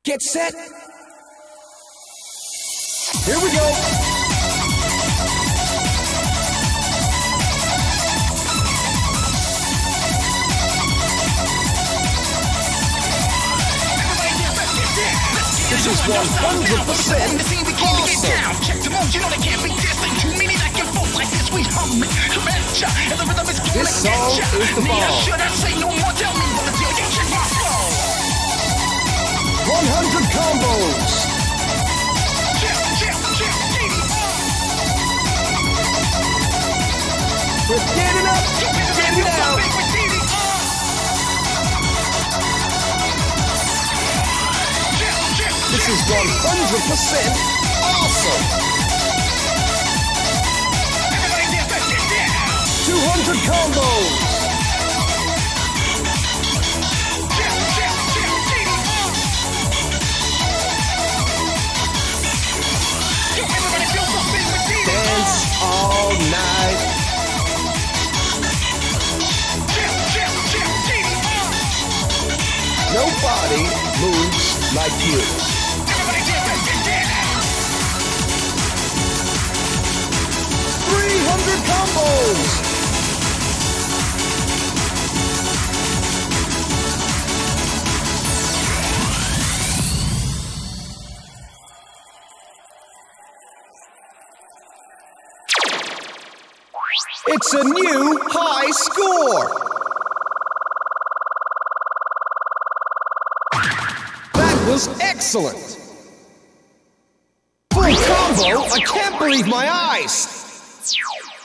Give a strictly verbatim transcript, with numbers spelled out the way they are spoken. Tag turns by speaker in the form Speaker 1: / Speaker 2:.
Speaker 1: Get set. Here we go. This is one hundred percent awesome.
Speaker 2: Check the modes, you know they can't be dissing. Too many that can fall like this. We hum it, matcha, and the rhythm is gonna
Speaker 1: This song
Speaker 2: get ya.
Speaker 1: is the bomb.
Speaker 2: Should I say no more? Tell me what to do. You check my flow.
Speaker 1: one hundred combos.
Speaker 2: Check, check, check, D D R.
Speaker 1: We're getting up, getting down. This is one hundred percent awesome. two hundred combos. Dance all night. Nobody moves like you. three hundred combos. It's a new high score. That was excellent. Full combo. I can't believe my eyes.